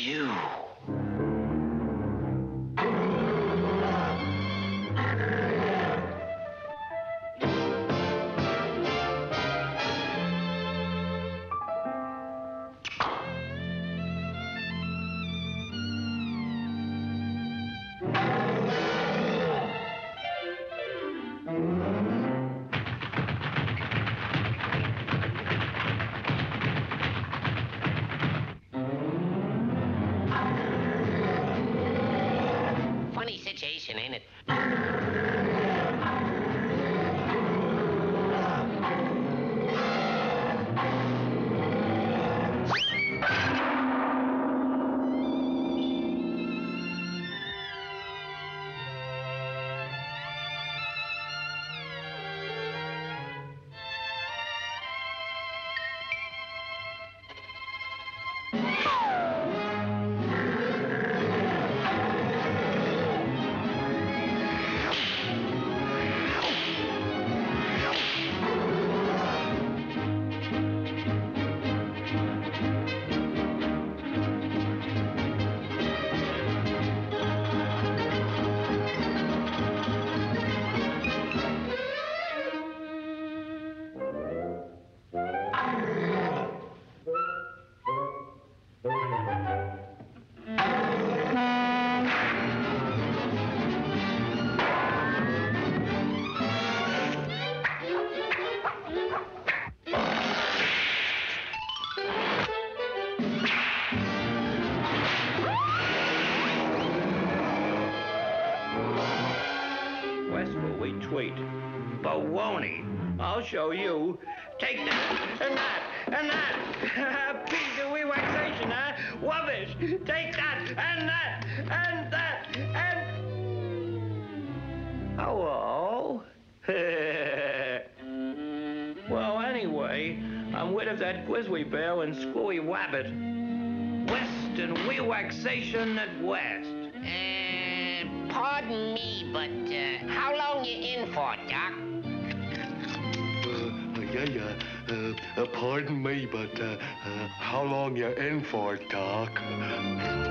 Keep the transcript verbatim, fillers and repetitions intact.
you. Funny situation, ain't it? We tweet. Baloney. I'll show you. Take that, and that, and that. Piece of relaxation, huh? Rubbish. Take that, and that, and that, and... Hello? Well, anyway, I'm rid of that grizzly bear and screwy rabbit. Western relaxation at West. Uh, pardon me, but uh, how long you in for, Doc? Uh, yeah, yeah. Uh, uh, pardon me, but uh, uh, how long you in for, Doc?